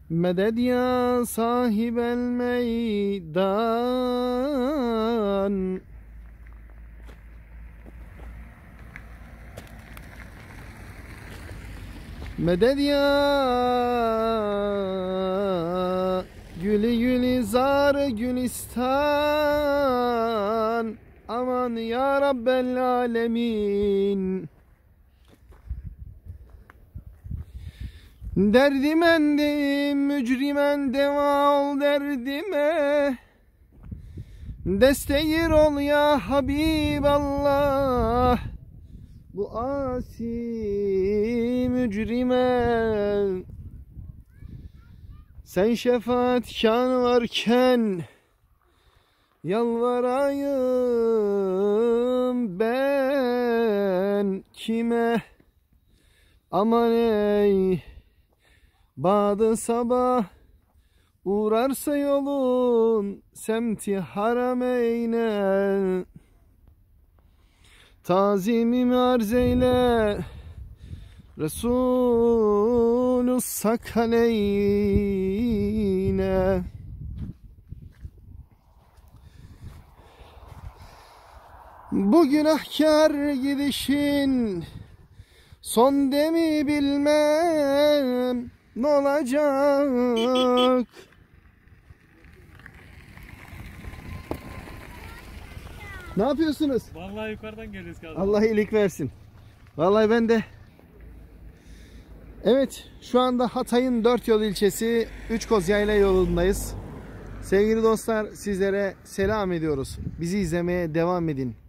Medet ya sahibel meydan. Medet ya gülü gülizar gülistan. Aman ya Rabbel alemin. Derdimendim mücrimen deva ol derdime. Desteyir ol ya Habiballah. Bu asi mücrime. Sen şefaatkâr varken yalvarayım ben kime? Aman ey badı sabah uğrarsa yolun semti harameyne. Tazimimi arz eyle Resulü sakaleyne. Bu günahkar gidişin son demi bilmem ne olacak. Ne yapıyorsunuz? Vallahi yukarıdan geliyoruz kardeşim. Allah iyilik versin. Vallahi ben de. Evet, şu anda Hatay'ın Dörtyol ilçesi Üçkoz Yayla yolundayız. Sevgili dostlar, sizlere selam ediyoruz. Bizi izlemeye devam edin.